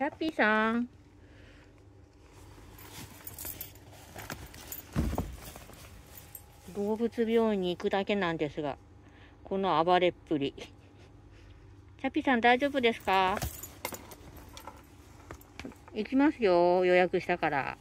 チャッピーさん。動物病院に行くだけなんですが、この暴れっぷり。チャッピーさん大丈夫ですか？行きますよ、予約したから。